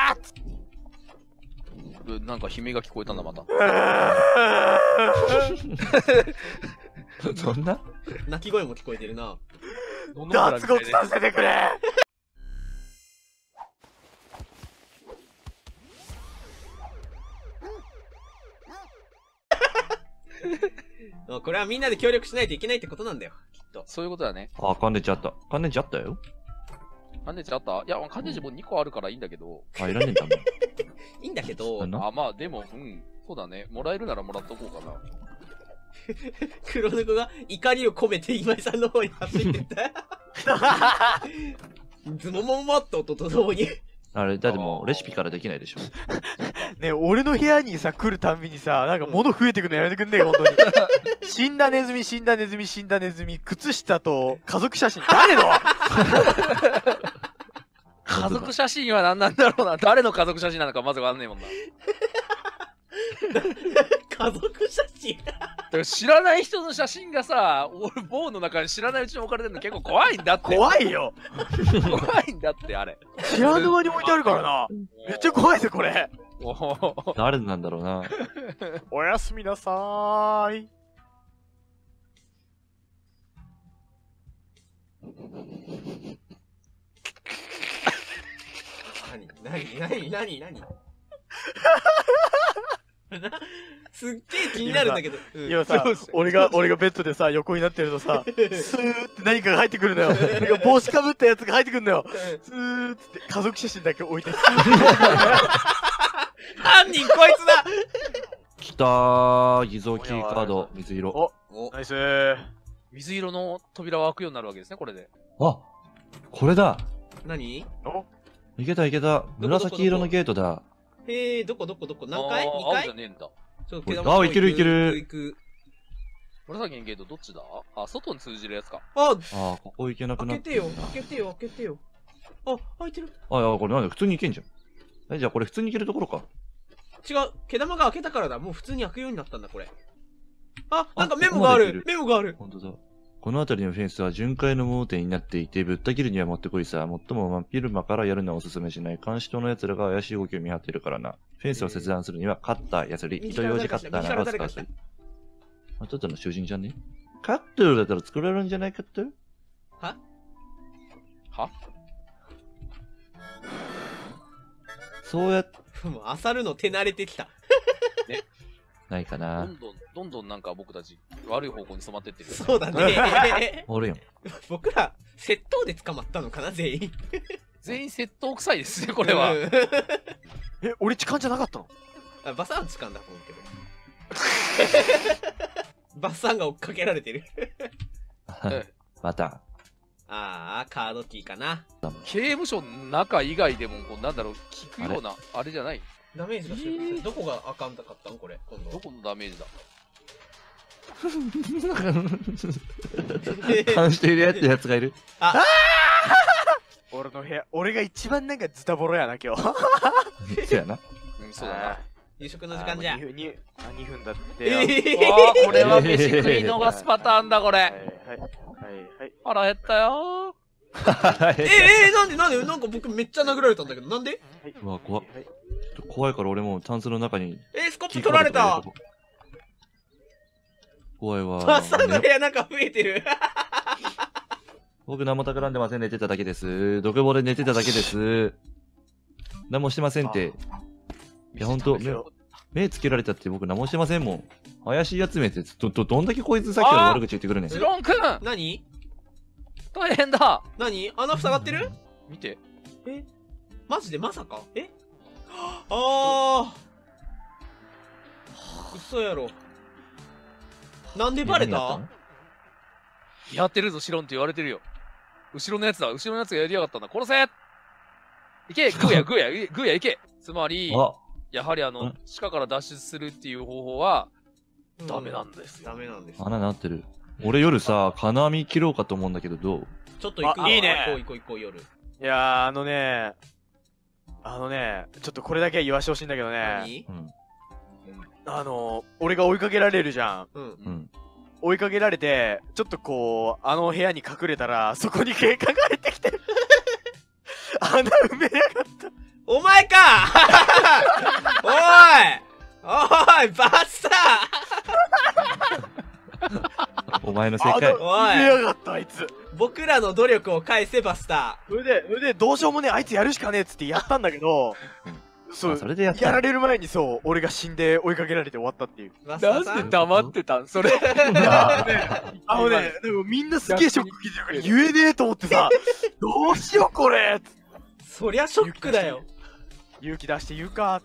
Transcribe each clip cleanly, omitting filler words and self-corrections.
なんか悲鳴が聞こえたんだ、また。 そんな鳴き声も聞こえてるな。 脱獄させてくれ。 これはみんなで協力しないといけないってことなんだよ、きっと。 そういうことだね。 あ、乾電池あった。乾電池あったよ。 乾電池あった？いや、乾電池もう2個あるからいいんだけど。 あ、いらねえんだもん。 いいんだけど、 あ、まあでも、そうだね。もらえるならもらっとこうかな。 黒猫が怒りを込めて今井さんの方に走ってった。ズモモモっと音とともに。 あれ、だってもうレシピからできないでしょ。 ね、俺の部屋にさ、来るたんびにさ、なんか物増えてくのやめてくんねえか、ほんとに。死んだネズミ、死んだネズミ、死んだネズミ、靴下と家族写真、誰の家族写真は何なんだろうな。誰の家族写真なのかまずわかんねえもんな。 家族写真だから知らない人の写真がさ、俺、棒の中に知らないうちに置かれてるの結構怖いんだって。 怖いよ。 怖いんだって、あれ。 知らぬ間に置いてあるからな。めっちゃ怖いぜ、これ。 誰なんだろうな。 おやすみなさーい。 何すっげえ気になるんだけど。 今さ、俺がベッドでさ、横になってるとさ、スーって何かが入ってくるのよ。なんか帽子かぶったやつが入ってくるのよ。スーって家族写真だけ置いて、 犯人こいつだ。 きたー、偽造キーカード、水色。 お、ナイスー。 水色の扉は開くようになるわけですね、これで。 あ、これだ。 何？ いけたいけた。紫色のゲートだ。 どこ何階？ 2 階？ 青じゃねえんだ。 あ、いけるいける。 紫のゲートどっちだ？あ、外に通じるやつか。 あ、 ここ行けなくなって。 開けてよ。あ、開いてる。 あ、いや、これなんで普通に行けんじゃん。じゃあこれ普通に行けるところか。 違う、毛玉が開けたからだ。もう普通に開くようになったんだ、これ。あ、なんかメモがある。 ほんとだ。この辺りのフェンスは巡回の盲点になっていて、ぶった切るにはもってこいさ。もっとも真っ昼間からやるのはおすすめしない。監視塔の奴らが怪しい動きを見張っているからな。フェンスを切断するにはカッター、ヤスリ、糸ようじカッターなどを使うし。あ、ただの囚人じゃね？カッターだったら作れるんじゃないかって？ はそうやっもう、漁るの手慣れてきた。 ね。 ないかな。 どんどんなんか僕たち悪い方向に染まってってる。 そうだね。 おるやん。 僕ら、窃盗で捕まったのかな、全員。 全員窃盗臭いですね、これは。 俺痴漢じゃなかったの？ バサン痴漢だと思うけど。バッサンが追っかけられてる。 また。 ああ、カードキーかな。 刑務所の中以外でも、こうなんだろう、効くような、あれじゃない？ ダメージがしてる。どこがあかんかったのこれ、今度。 どこのダメージだ？ 監視しているやつがいる。 俺の部屋、俺が一番なんかズタボロやな、今日。 そうやな。 そうだな。 夕食の時間じゃ。 2分だって。 これは飯食い逃すパターンだ、これ。 はい。 腹減ったよなんでなんか僕めっちゃ殴られたんだけど、なんで？ うわ、怖いから俺もタンスの中に。 スコップ取られた。 怖いわ。 バッサンの部屋なんか増えてる。 僕何も企んでません。寝てただけです。毒棒で寝てただけです。何もしてませんって。いや、ほんと、目つけられたって僕何もしてませんもん。怪しいやつめって、どんだけこいつさっきから悪口言ってくるねん。 ジロンくん何？ 大変だ。 何？穴塞がってる？ 見て。 マジでまさか？嘘やろ。なんでバレた？ やってるぞ、シロンって言われてるよ。後ろのやつだ。後ろのやつがやりやがったんだ。殺せ！いけ！グーやいけ！つまり、やはり地下から脱出するっていう方法は、ダメなんですよ。 ダメなんです。 穴なってる。俺夜さ、金網切ろうかと思うんだけど、どう？ ちょっと行くわ。 いいね。 行こう夜。 いやー、ちょっとこれだけは言わしてほしいんだけどね。俺が追いかけられるじゃん。追いかけられて、ちょっとこう、部屋に隠れたら、そこに警官が入ってきて、穴埋めやがった。 お前かおいおいバスタお前の正解。 おい見やがったあいつ。 ー僕らの努力を返せバスタそれでどうしようもねえ、あいつやるしかねえっつってやったんだけど、そあうそれでやったやられる前にそう俺が死んで追いかけられて終わったっていう。 ーバスタなんでーさん黙ってたんそれ。 あのね、でもみんなすげえショック受けてるから言えねえと思ってさ、どうしようこれ。 そりゃショックだよ。 勇気出して言うか。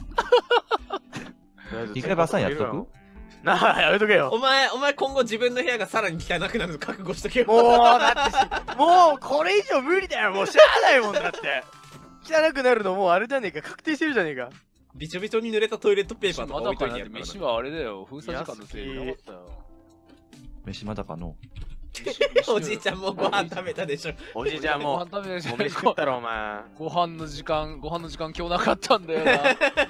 一回バスさんやっとく？ なあ、やめとけよ。 お前今後自分の部屋がさらに汚くなるの覚悟しとけよ。 もう、だってもう、これ以上無理だよ。もうしゃあないもんだって。汚くなるのもうあれじゃねえか。確定してるじゃねえか。 びちょびちょに濡れたトイレットペーパーとかまだかな置いといてやるから飯はあれだよ。封鎖時間のせいでなかったよ。 飯まだかの。 おじいちゃんもご飯食べたでしょ。 おじいちゃんもご飯食べるう、もう飯食ったろ、お前。 ご飯の時間今日なかったんだよな。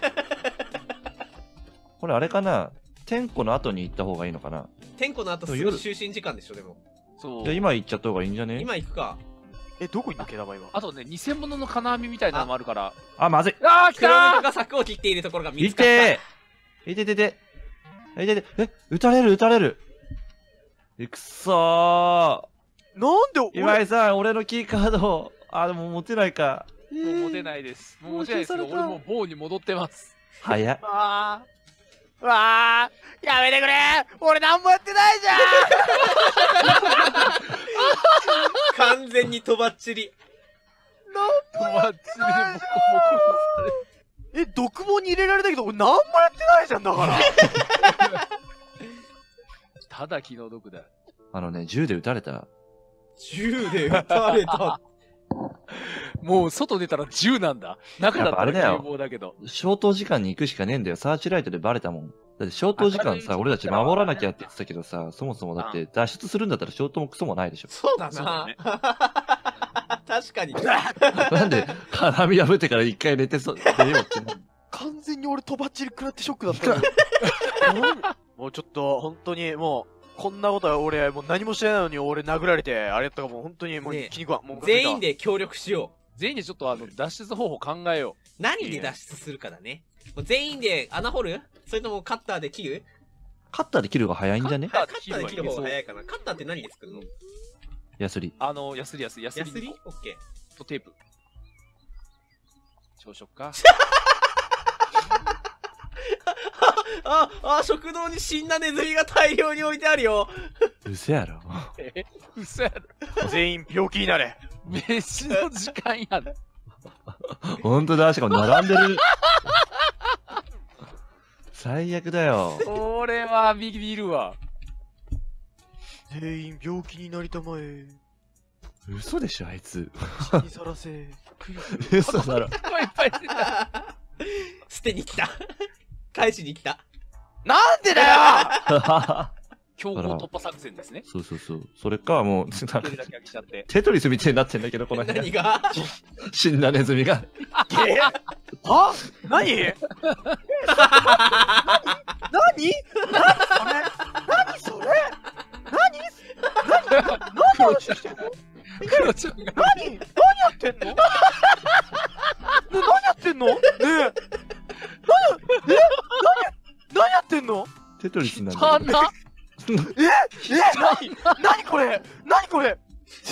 これあれかな、天候の後に行った方がいいのかな。 天候の後すぐ就寝時間でしょ、でも。 そうじゃあ。今行っちゃった方がいいんじゃね？ 今行くか。 どこに抜け玉今。 あとね、偽物の金網みたいなのもあるから。 あ、まずい。 あー、来た黒猫ーが柵を切っているところが見いつかった。 てーいててていてて撃たれるくそなんでー今井さん、俺のキーカード、でも持てないか。 もう持てないです。もう持てないですけど、俺もう棒に戻ってます。 早っ。 わー、やめてくれ俺何もやってないじゃ完全にとばっちり。 友達にボコボコされん。毒もに入れられたけど、俺何もやってないじゃん、だから。 ただ気の毒だ。 銃で撃たれた。 銃で撃たれた。 もう外出たら銃なんだ。中だったらやっぱあれだよ警棒だけど。 消灯時間に行くしかねえんだよ。サーチライトでバレたもん。だって消灯時間さ、俺たち守らなきゃって言ってたけどさ、そもそもだって脱出するんだったら消灯もクソもないでしょ。 そうだな。 そうだね確かに。 なんで、金網破ってから一回出ようってなる。 完全に俺とばっちり食らってショックだったのに。もうちょっと、本当にもう、こんなことは俺、もう何もしてないのに俺殴られて、あれやったかもう本当にもうねえ気に食わん。もう全員で協力しよ全員でちょっと脱出方法考えよう。何で脱出するかだね。もう全員で穴掘る？それともカッターで切る？ カッターで切る方が早いんじゃね？ カッカッターで切る方が早いかな。カッターって何で作るの？ ヤスリ。 ヤスリヤスリ？オッケー。 とテープ。朝食か。 食堂に死んだネズミが大量に置いてあるよ。 うせやろ。 嘘やろ。 全員病気になれ。 飯の時間やな。 ほんとだ、しかも並んでる。最悪だよ。 俺はビビるわ。 全員病気になりたまえ。 嘘でしょ、あいつ。 死にさらせ。 嘘だろ。 いっぱい出た。 捨てに来た。返しに来た。 なんでだよ強行突破作戦ですね。 そうそうそう。それか、もう、なんか一人だけ飽きちゃって。 テトリスみたいになってんだけど、この辺。 何が？ 死んだネズミが。 は何何何それ何の話してんのクロちゃんが。 何やってんの何やってんのねえ何やってんのテトリスなんだけど。 花何これ何これ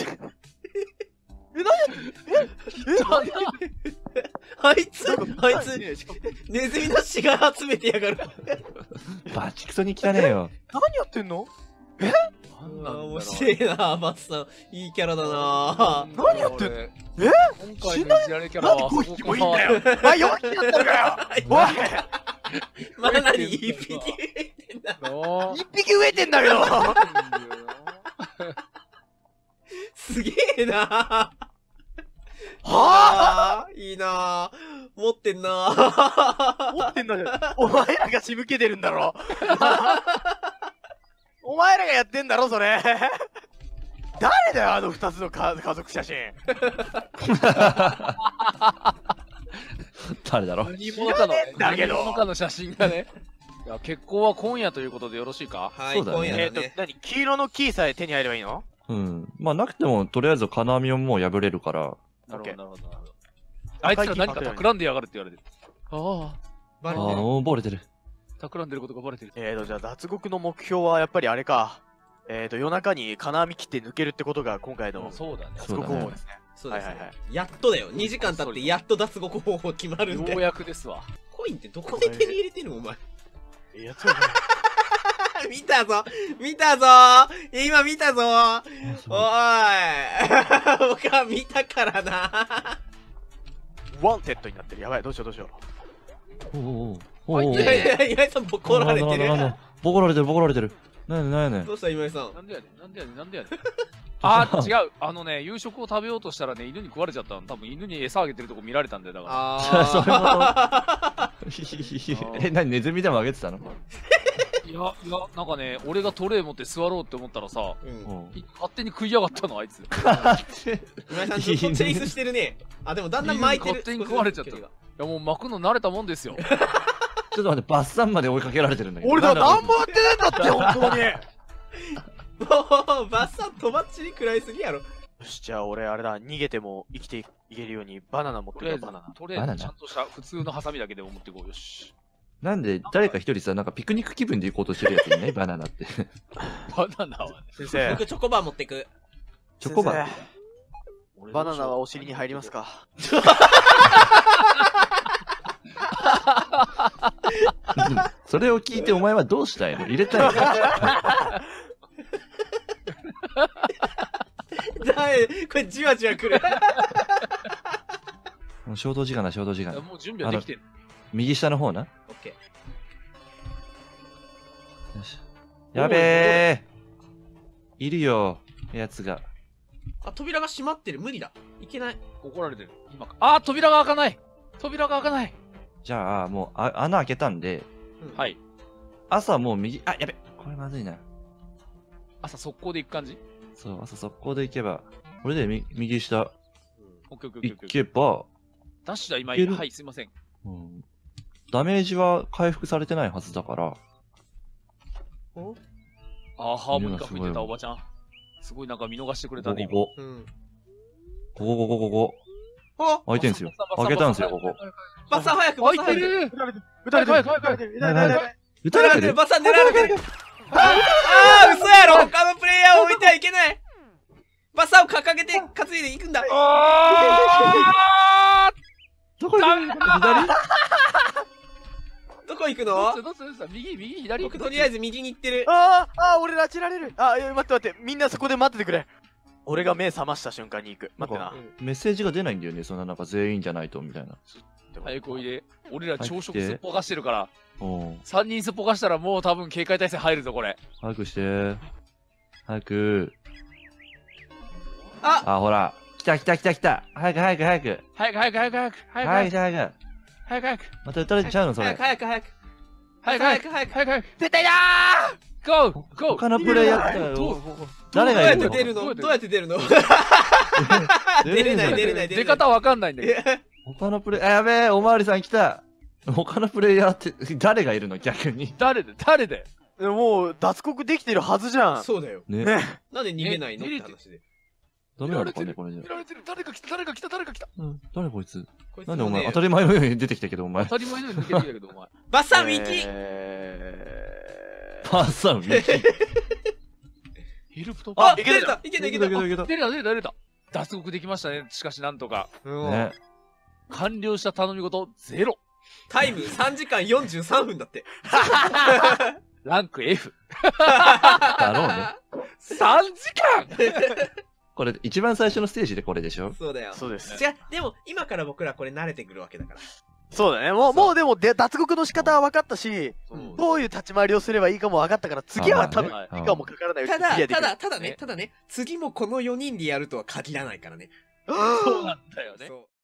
あいつ、ネズミの死骸集めてやがる。 バチクソに汚ねえよ。 何やってんの面白いな、バツさん。いいキャラだな。 何やってんの今回のいじられキャラは 5匹もいいんだよお前4匹だったのかよおいまだ何一匹入れてんだ。 1匹植えてんだけどすげえな。 はあいいな。持ってんな。 持ってんだよお前らが仕向けてるんだろお前らがやってんだろそれ誰だよあの2つの家族写真誰だろ何者かの知らねえんだけど何者かの写真がね。いや、結婚は今夜ということでよろしいか？ はい、 そうだね今夜だね。 何黄色のキーさえ手に入ればいいのうん。まあ、なくても、とりあえず金網をもう破れるから。 なるほど、なるほど、なるほど。 あいつら何か企んでやがるって言われてる。ああ。 バレてる。 バレてる。 企んでることがバレてる。 じゃあ脱獄の目標はやっぱりあれか。夜中に金網切って抜けるってことが今回のそうだね。 脱獄方法ですね。 そうですねはいはいはい。 やっとだよ。2時間経ってやっと脱獄方法決まるんで。 ようやくですわ。 コインってどこで手に入れてんのお前。 いや、そうだね。 見たぞ見たぞ今見たぞおい僕は見たからなワンテッドになってる。やばい、どうしようどうしよう。 いやいや、今井さんボコられてる。 ボコられてる、ボコられてる。なんやねん。 どうした今井さん。 なんでやねん、なんでやねん、なんでやねん。あー、違う。夕食を食べようとしたらね、犬に食われちゃったの。多分犬に餌あげてるとこ見られたんだよ、だかあ何、ネズミでもあげてたの？ ら。いや、なんかね、俺がトレー持って座ろうって思ったらさ、勝手に食いやがったの、あいつ。 今井さんずっとチェイスしてるね。あ、でもだんだん巻いてる。 勝手に食われちゃった。いや、もう巻くの慣れたもんですよ。 ちょっと待って、バッサンまで追いかけられてるんだけど。 俺だ、何もやってないんだって、本当に。 もう、バッサンとばっちり食らいすぎやろ。 よし、じゃあ俺あれだ、逃げても生きていけるようにバナナ持ってくよ、バナナ。 とりあえずちゃんとした普通のハサミだけでも持ってこう。よし。 なんで、誰か一人さ、なんかピクニック気分で行こうとしてるやついないバナナって。 バナナはね。 先生。 僕チョコバー持ってく。 チョコバー。 バナナはお尻に入りますか？ それを聞いてお前はどうしたいの？入れたいの？ これじわじわくる。 衝動時間だ、衝動時間。 もう準備はできてる。 右下の方な。 オッケよし。やべえ。いるよ、やつが。 ー。あ、扉が閉まってる。無理だ。いけない。 怒られてる。今か。あー、扉が開かない。扉が開かない。 じゃあ、もう、穴開けたんで、 はい。 朝もう右、あ、やべ。これまずいな。 朝速攻で行く感じ？ そう、朝速攻で行けば、これで右下オッケーオッケーオッケーオッ行ケー。 けば、 ダッシュだ、今。 いけるはい、すいません。 ダメージは回復されてないはずだから。 あー、ハーモニカ吹いてたおばちゃん。すごいなんか見逃してくれたね、今。 ここ。開いてんすよ。開けたんすよ、ここ。 バッサン早く、バッサン早く。 撃たれてる、撃たれてる、撃たれてる、撃たれてる。 撃たれてる。 バッサン狙われてる。あー、嘘やろ。他のプレイヤーを置いてはいけない。バッサンを掲げて担いでいくんだ。 どこ行くの？左？ どこ行くの？ どうする右左？ 僕とりあえず右に行ってる。 俺拉致られる。待って待って、みんなそこで待っててくれ。俺が目覚ました瞬間に行く。待ってな。 メッセージが出ないんだよね、そんななんか全員じゃないとみたいな。 早くおいで。俺ら朝食すっぽかしてるから。 3 3人すっぽかしたらもう多分警戒態勢入るぞ、これ。 早くして。早く。 あ、 ほら。来た。早く。 早く。 また撃たれちゃうの、それ。 早く。 絶対だー！ ゴー！ 他のプレイヤーって誰がいるの？ どうやって出るの？出れない。 出方わかんないんだけど。 他のプレイヤー、やべえ、おまわりさん来た。他のプレイヤーって誰がいるの？逆に。 誰だよ。 もう脱獄できてるはずじゃん。 そうだよ。 ね。 なんで逃げないのって話で。 ダメなのかね、これじゃ。 見られてる。誰か来た。 誰こいつ？なんでお前当たり前のように出てきたけど、お前。 当たり前のように抜けてきたけど、お前。 バッサン右！ パッサン右。 ヘルプトあ、いけた。 出れた。脱獄できましたね。しかしなんとか。 ね。 完了した頼み事ゼロ。 タイム3時間43分だって。 ランク F。 だろうね。 3時間これ、一番最初のステージでこれでしょ？ そうだよ。 そうです。 違う、でも今から僕らこれ慣れてくるわけだから。 そうだね。もうでも脱獄の仕方は分かったし、どういう立ち回りをすればいいかも分かったから、次は多分時間もかからないうちにクリアできる。 ただね、次もこの4人でやるとは限らないからね。 そうなんだよね。